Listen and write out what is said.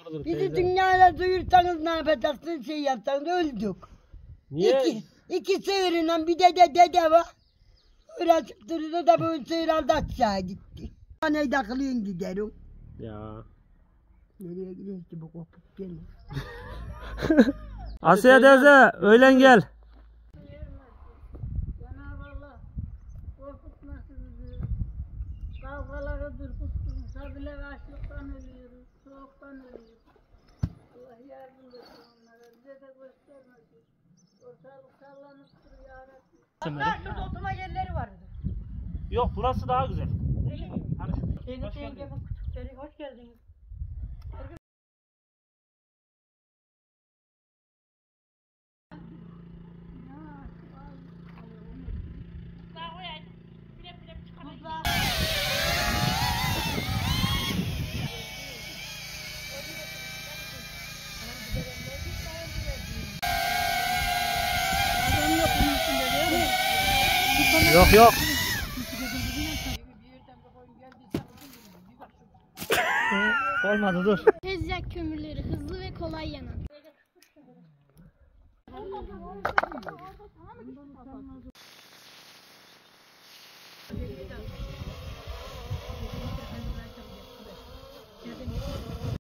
Doğrudur Bizi teyze. dünyaya duyursanız ne yapacaksınız, şey yapsanız öldük. Niye? İki sığırıyla bir dede var. Uğraşıp duruyor da bu sığır aldı aşağı gitti. Ne takılıyorsun giderim. Ya. Nereye gidiyorsun ki bu kopuk geliyor. Asiye teyze öğlen gel. Cenab-ı Allah korkutmasın bizi. Kavgaları durkutsun. Sabile açlıktan ölüyoruz. Soğuktan ölüyoruz. Allah yardım etsin onlara. Bize de göstermesin. Ortalık sallanıp duruyor yarabbim. Hatta şurada oturma yerleri vardı. Yok burası daha güzel. Hoş geldiniz. Hoş geldiniz. Yok yok. Olmadı dur. Tezyak kömürleri hızlı ve kolay yanan.